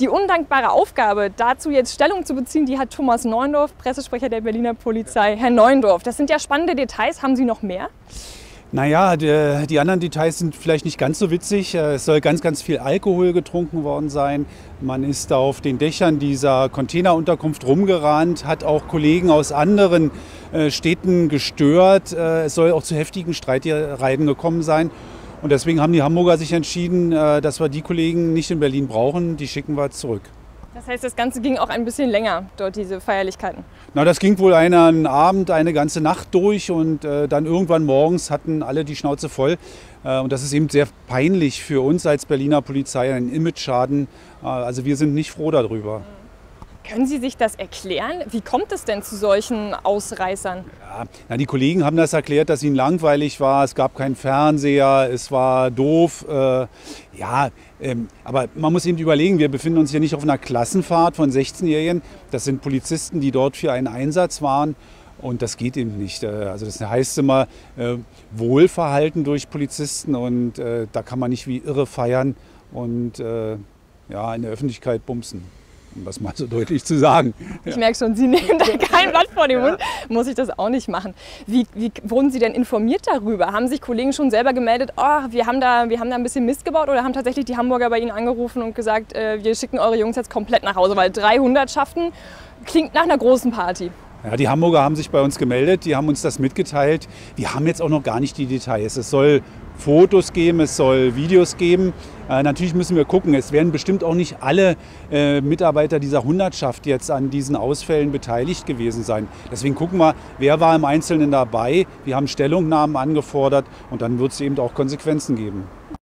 Die undankbare Aufgabe, dazu jetzt Stellung zu beziehen, die hat Thomas Neuendorf, Pressesprecher der Berliner Polizei. Herr Neuendorf, das sind ja spannende Details. Haben Sie noch mehr? Naja, die anderen Details sind vielleicht nicht ganz so witzig. Es soll ganz viel Alkohol getrunken worden sein. Man ist da auf den Dächern dieser Containerunterkunft rumgerannt, hat auch Kollegen aus anderen Städten gestört. Es soll auch zu heftigen Streitreihen gekommen sein. Und deswegen haben die Hamburger sich entschieden, dass wir die Kollegen nicht in Berlin brauchen. Die schicken wir zurück. Das heißt, das Ganze ging auch ein bisschen länger, dort diese Feierlichkeiten? Na, das ging wohl einen Abend, eine ganze Nacht durch und dann irgendwann morgens hatten alle die Schnauze voll. Und das ist eben sehr peinlich für uns als Berliner Polizei, ein Imageschaden. Also wir sind nicht froh darüber. Können Sie sich das erklären? Wie kommt es denn zu solchen Ausreißern? Ja, na, die Kollegen haben das erklärt, dass ihnen langweilig war, es gab keinen Fernseher, es war doof. Aber man muss eben überlegen, wir befinden uns hier nicht auf einer Klassenfahrt von 16-Jährigen. Das sind Polizisten, die dort für einen Einsatz waren. Und das geht eben nicht. Also das heißt immer Wohlverhalten durch Polizisten und da kann man nicht wie irre feiern und in der Öffentlichkeit bumsen. Um das mal so deutlich zu sagen. Ich merke schon, Sie nehmen da kein Blatt vor den Mund. Muss ich das auch nicht machen. Wie wurden Sie denn informiert darüber? Haben sich Kollegen schon selber gemeldet, oh, wir haben da ein bisschen Mist gebaut, oder haben tatsächlich die Hamburger bei Ihnen angerufen und gesagt, wir schicken eure Jungs jetzt komplett nach Hause, weil 300 Schaften klingt nach einer großen Party? Ja, die Hamburger haben sich bei uns gemeldet, die haben uns das mitgeteilt. Wir haben jetzt auch noch gar nicht die Details. Es soll Fotos geben, es soll Videos geben. Natürlich müssen wir gucken, es werden bestimmt auch nicht alle Mitarbeiter dieser Hundertschaft jetzt an diesen Ausfällen beteiligt gewesen sein. Deswegen gucken wir, wer war im Einzelnen dabei. Wir haben Stellungnahmen angefordert und dann wird es eben auch Konsequenzen geben.